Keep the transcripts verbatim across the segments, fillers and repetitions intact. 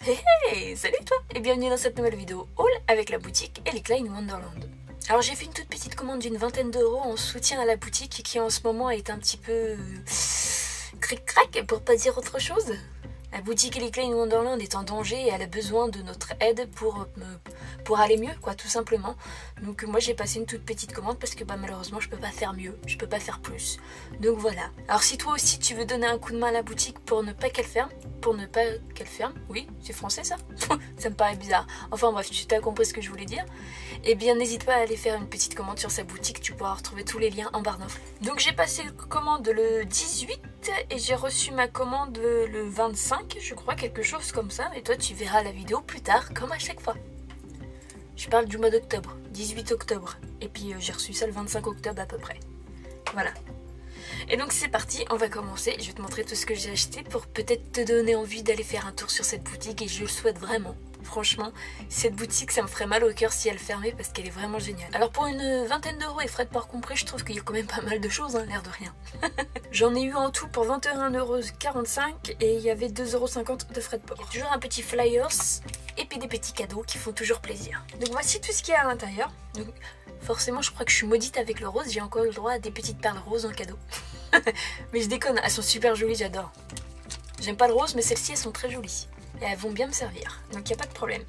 Hey hey, salut toi et bienvenue dans cette nouvelle vidéo haul avec la boutique Ellie Klein Wonderland. Alors j'ai fait une toute petite commande d'une vingtaine d'euros en soutien à la boutique qui en ce moment est un petit peu cric-crac pour pas dire autre chose. La boutique Ellie Klein Wonderland est en danger et elle a besoin de notre aide pour, pour aller mieux, quoi, tout simplement. Donc moi j'ai passé une toute petite commande parce que bah, malheureusement je peux pas faire mieux, je peux pas faire plus. Donc voilà. Alors si toi aussi tu veux donner un coup de main à la boutique pour ne pas qu'elle ferme, pour ne pas qu'elle ferme, oui, c'est français ça. Ça me paraît bizarre. Enfin bref, tu t'as compris ce que je voulais dire. Eh bien n'hésite pas à aller faire une petite commande sur sa boutique, tu pourras retrouver tous les liens en barre d'infos. Donc j'ai passé commande le dix-huit et j'ai reçu ma commande le vingt-cinq, je crois, quelque chose comme ça. Et toi tu verras la vidéo plus tard, comme à chaque fois. Je parle du mois d'octobre, dix-huit octobre. Et puis euh, j'ai reçu ça le vingt-cinq octobre à peu près. Voilà. Et donc c'est parti, on va commencer. Je vais te montrer tout ce que j'ai acheté pour peut-être te donner envie d'aller faire un tour sur cette boutique. Et je le souhaite vraiment. Franchement, cette boutique, ça me ferait mal au cœur si elle fermait parce qu'elle est vraiment géniale. Alors pour une vingtaine d'euros et frais de port compris, je trouve qu'il y a quand même pas mal de choses, hein, l'air de rien. J'en ai eu en tout pour vingt et un euros quarante-cinq et il y avait deux euros cinquante de frais de port. Il y a toujours un petit flyers et puis des petits cadeaux qui font toujours plaisir. Donc voici tout ce qu'il y a à l'intérieur. Donc forcément, je crois que je suis maudite avec le rose. J'ai encore le droit à des petites perles roses en cadeau. Mais je déconne, elles sont super jolies, j'adore. J'aime pas le rose, mais celles-ci, elles sont très jolies. Et elles vont bien me servir, donc il n'y a pas de problème.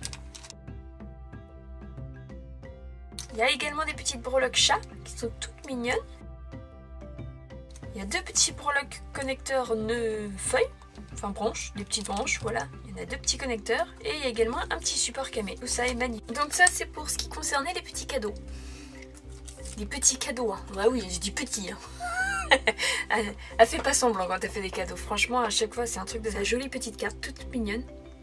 Il y a également des petites breloques chats qui sont toutes mignonnes. Il y a deux petits breloques connecteurs nœuds feuilles, enfin branches, des petites branches, voilà. Il y en a deux petits connecteurs et il y a également un petit support camé. Tout ça est magnifique. Donc ça c'est pour ce qui concernait les petits cadeaux. Les petits cadeaux, hein. Bah oui, je dis petits, hein. elle, elle fait pas semblant quand elle fait des cadeaux. Franchement, à chaque fois, c'est un truc de sa jolie petite carte, toute mignonne.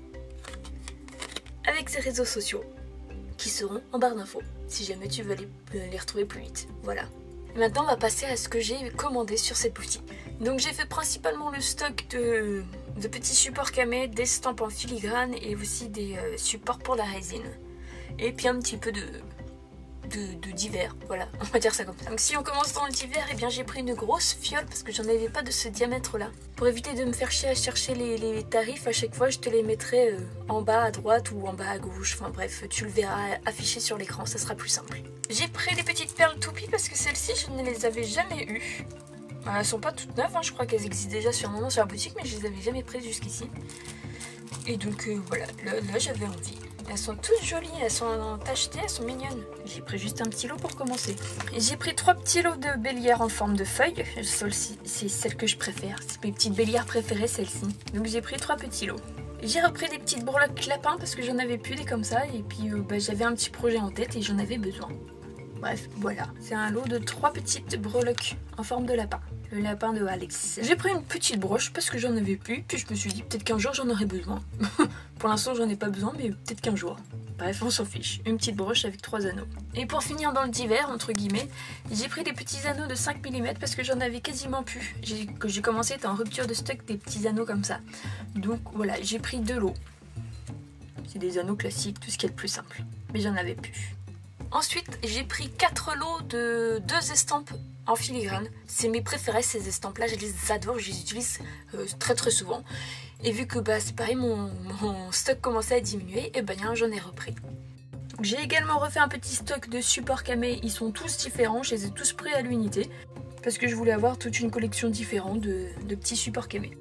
Avec ses réseaux sociaux, qui seront en barre d'infos, si jamais tu veux les, les retrouver plus vite. Voilà. Et maintenant, on va passer à ce que j'ai commandé sur cette boutique. Donc, j'ai fait principalement le stock de, de petits supports camés, des estampes en filigrane et aussi des euh, supports pour la résine. Et puis un petit peu de... De, de divers, voilà, on va dire ça comme ça. Donc si on commence dans le divers, eh bien j'ai pris une grosse fiole parce que j'en avais pas de ce diamètre là. Pour éviter de me faire chier à chercher les, les tarifs, à chaque fois je te les mettrai euh, en bas à droite ou en bas à gauche. Enfin bref, tu le verras affiché sur l'écran, ça sera plus simple. J'ai pris des petites perles toupies parce que celles-ci je ne les avais jamais eues. Elles sont pas toutes neuves, hein. Je crois qu'elles existent déjà sur un moment sur la boutique, mais je les avais jamais prises jusqu'ici. Et donc euh, voilà, là, là j'avais envie. Elles sont toutes jolies, elles sont tachetées, elles sont mignonnes. J'ai pris juste un petit lot pour commencer. J'ai pris trois petits lots de bélières en forme de feuilles. Celle-ci, c'est celle que je préfère. C'est mes petites bélières préférées, celle-ci. Donc j'ai pris trois petits lots. J'ai repris des petites breloques lapins parce que j'en avais plus des comme ça. Et puis euh, bah, j'avais un petit projet en tête et j'en avais besoin. Bref, voilà. C'est un lot de trois petites breloques en forme de lapin. Le lapin de Alex. J'ai pris une petite broche parce que j'en avais plus. Puis je me suis dit peut-être qu'un jour j'en aurais besoin. Pour l'instant j'en ai pas besoin, mais peut-être qu'un jour. Bref, on s'en fiche. Une petite broche avec trois anneaux. Et pour finir dans le divers, entre guillemets, j'ai pris des petits anneaux de cinq millimètres parce que j'en avais quasiment plus. Que j'ai commencé à être en rupture de stock des petits anneaux comme ça. Donc voilà, j'ai pris deux lots. C'est des anneaux classiques, tout ce qui est le plus simple. Mais j'en avais plus. Ensuite, j'ai pris quatre lots de deux estampes en filigrane. C'est mes préférés, ces estampes-là. Je les adore, je les utilise euh, très très souvent. Et vu que bah, c'est pareil, mon, mon stock commençait à diminuer, et ben j'en ai repris. J'ai également refait un petit stock de supports camés. Ils sont tous différents, je les ai tous pris à l'unité. Parce que je voulais avoir toute une collection différente de, de petits supports camés.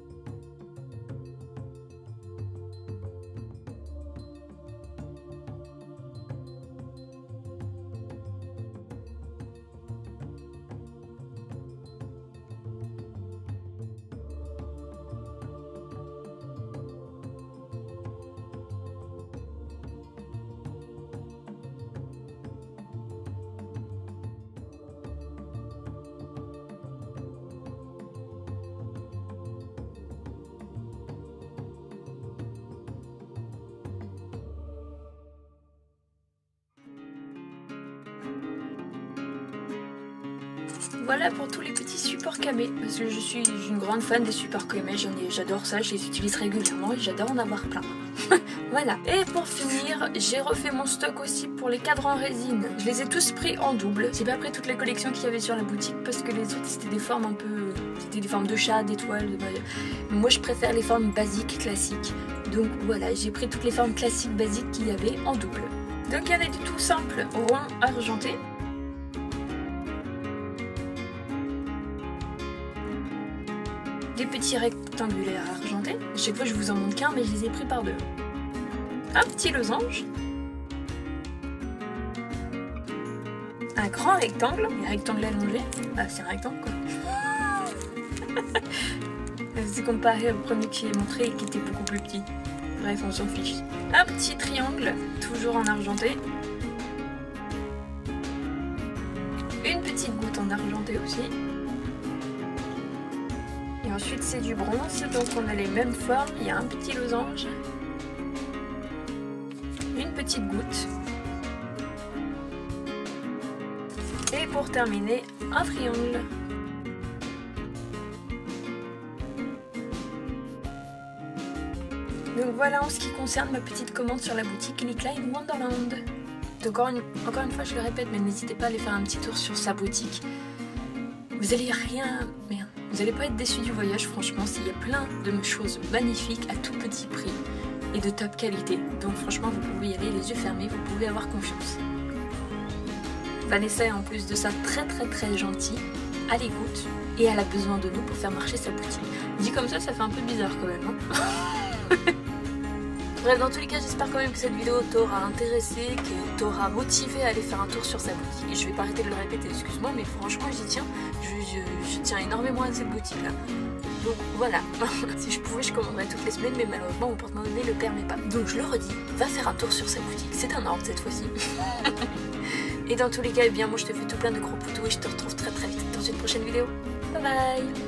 Voilà pour tous les petits supports camés, parce que je suis une grande fan des supports camés, j'adore ça, je les utilise régulièrement et j'adore en avoir plein. Voilà, et pour finir, j'ai refait mon stock aussi pour les cadres en résine. Je les ai tous pris en double, j'ai pas pris toutes les collections qu'il y avait sur la boutique parce que les autres c'était des formes un peu... C'était des formes de chat, d'étoiles, de... Moi je préfère les formes basiques, classiques. Donc voilà, j'ai pris toutes les formes classiques basiques qu'il y avait en double. Donc il y avait du tout simple, rond, argenté. Des petits rectangulaires argentés. À chaque fois je vous en montre qu'un, mais je les ai pris par deux. Un petit losange. Un grand rectangle. Un rectangle allongé. Ah, c'est un rectangle quoi. C'est comparé au premier que j'ai montré et qui était beaucoup plus petit. Bref, on s'en fiche. Un petit triangle, toujours en argenté. Une petite goutte en argenté aussi. Et ensuite c'est du bronze, donc on a les mêmes formes. Il y a un petit losange. Une petite goutte. Et pour terminer, un triangle. Donc voilà en ce qui concerne ma petite commande sur la boutique Lickline Wonderland. Donc encore une, encore une fois je le répète, mais n'hésitez pas à aller faire un petit tour sur sa boutique. Vous allez rien... Merde. Vous n'allez pas être déçus du voyage franchement, il y a plein de choses magnifiques à tout petit prix et de top qualité. Donc franchement vous pouvez y aller les yeux fermés, vous pouvez avoir confiance. Vanessa est en plus de ça très très très gentille, à l'écoute et elle a besoin de nous pour faire marcher sa boutique. Dit comme ça, ça fait un peu bizarre quand même. Hein. Bref, dans tous les cas, j'espère quand même que cette vidéo t'aura intéressé, que t'aura motivé à aller faire un tour sur sa boutique. Et je vais pas arrêter de le répéter, excuse-moi, mais franchement j'y tiens. Je, je, je tiens énormément à cette boutique là. Donc voilà, si je pouvais je commanderais toutes les semaines, mais malheureusement mon porte-monnaie ne le permet pas. Donc je le redis, va faire un tour sur sa boutique, c'est un ordre cette fois-ci. Et dans tous les cas, eh bien moi je te fais tout plein de gros poutous et je te retrouve très très vite dans une prochaine vidéo. Bye bye.